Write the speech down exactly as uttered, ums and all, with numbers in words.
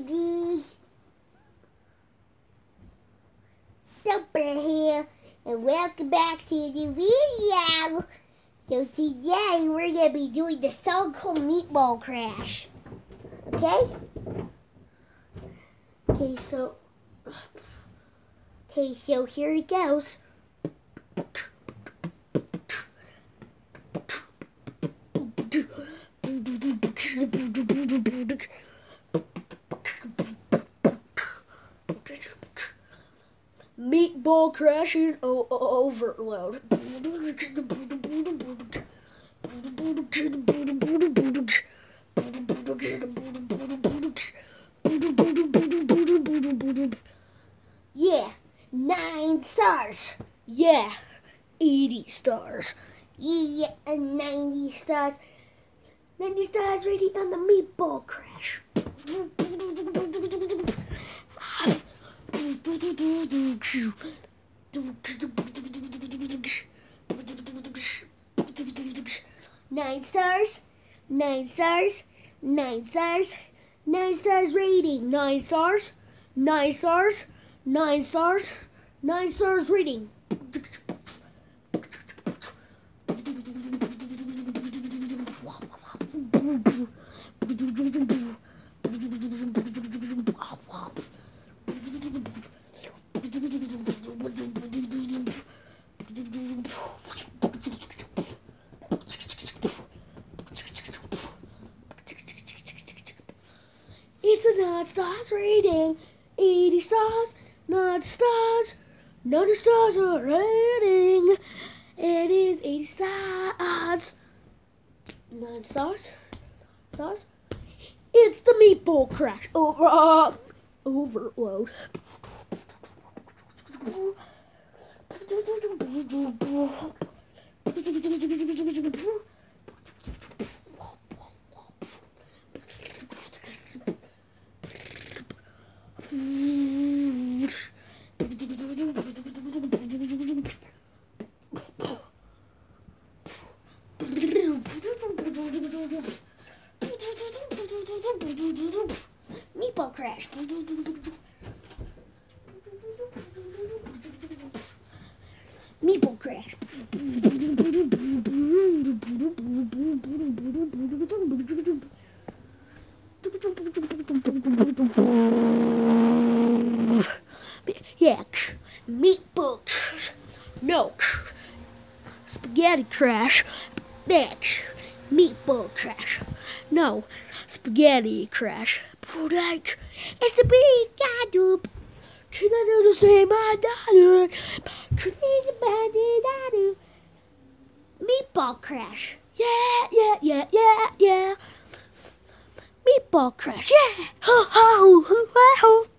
baby! Super here, and welcome back to the video! So today we're going to be doing the song called Meatball Crash. Okay? Okay, so... Okay, so here it goes. Meatball crashing o overload. Yeah, nine stars. Yeah, eighty stars. Yeah, ninety stars. ninety stars rating on the Meatball Crash. Nine stars, nine stars, nine stars, nine stars rating, nine stars, nine stars, nine stars, nine stars rating. It's a nine stars rating, eighty stars, nine stars, nine stars rating. It is eighty stars, nine stars, stars. It's the Meatball Crash over uh, overload. Meatball Crash. Meatball Crash. Yeah, Meatball Crash. No. Spaghetti Crash. Next. Meatball Crash. No. Spaghetti Crash. It's the big guy, dude. Can I do the same? I do. Meatball Crash. Yeah, yeah, yeah, yeah, yeah. Meatball Crash. Yeah. Ho, ho, ho, ho.